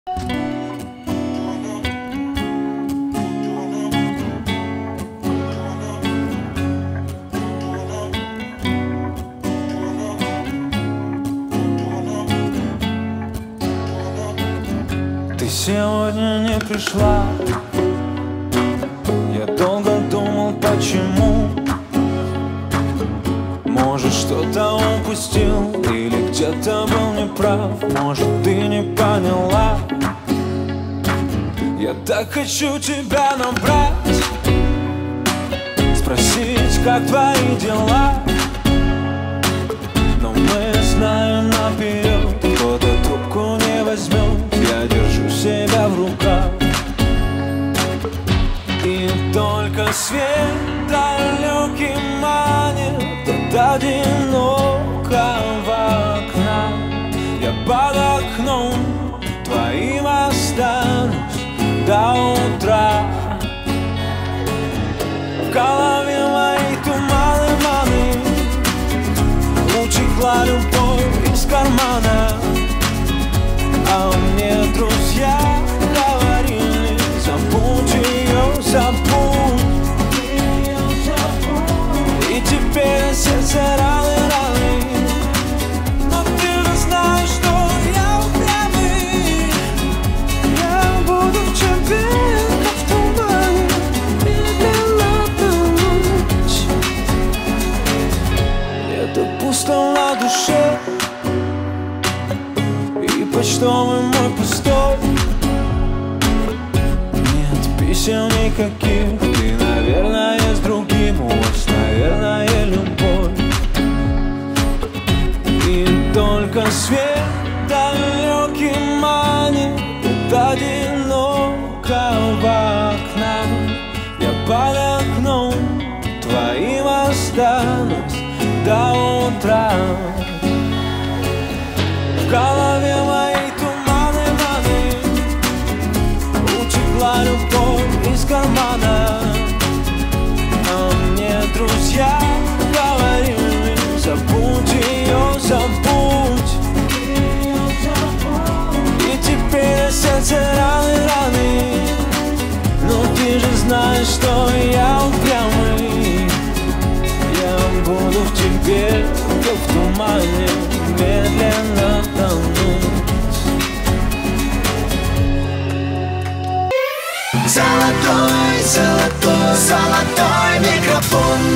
Ты сегодня не пришла. Я долго думал, почему. Может, что-то упустил или где-то был неправ. Может, ты не поняла. Я так хочу тебя набрать, спросить, как твои дела. Но мы знаем наперед, кто-то трубку не возьмет. Я держу себя в руках, и только свет далекий манит от одинокого окна. Я под окном твоим останусь до утра. В голове мои туманы, утекла любовь из кармана. А мне друзья говорили: забудь ее, забудь. И теперь сердце раны. Но ты же знаешь, что я упрямый. Я буду в тебе, как в тумане, медленно тонуть. Это пусто на душе, почтовый мой пустой. Нет писем никаких. Ты, наверное, с другим. У вас, наверное, любовь. И только свет далекий манит от одинокого окна. Я под окном твоим останусь до утра. В голове мои туманы, утекла любовь из кармана. А мне друзья говорили: забудь ее, забудь. И теперь сердце раны. Но ты же знаешь, что я упрямый. Я буду в тебе, как в тумане, медленно тонуть. Золотой, золотой, золотой микрофон.